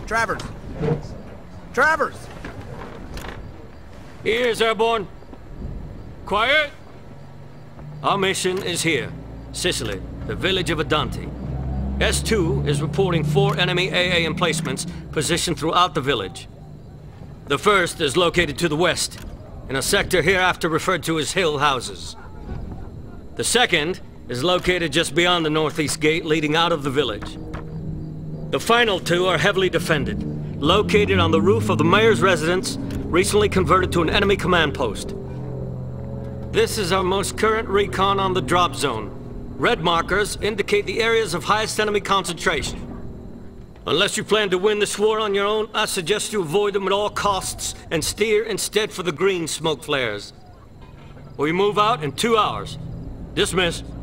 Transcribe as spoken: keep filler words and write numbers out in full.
Travers! Travers! Ears, Airborne. Quiet! Our mission is here. Sicily, the village of Adante. S two is reporting four enemy A A emplacements positioned throughout the village. The first is located to the west, in a sector hereafter referred to as Hill Houses. The second is located just beyond the northeast gate leading out of the village. The final two are heavily defended, located on the roof of the mayor's residence, recently converted to an enemy command post. This is our most current recon on the drop zone. Red markers indicate the areas of highest enemy concentration. Unless you plan to win this war on your own, I suggest you avoid them at all costs and steer instead for the green smoke flares. We move out in two hours. Dismiss.